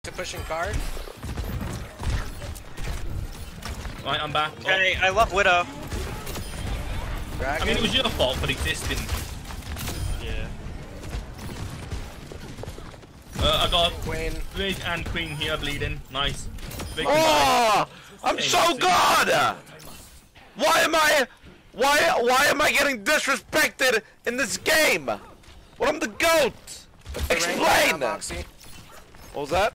To pushing card. Right, I'm back. Okay, I love Widow. Dragon. I mean, it was your fault for existing. Yeah. I got Queen. Rig and Queen here bleeding. Nice. Rig Oh, I'm so good. Why am I getting disrespected in this game? Well, I'm the GOAT. Explain. Moxy. What was that?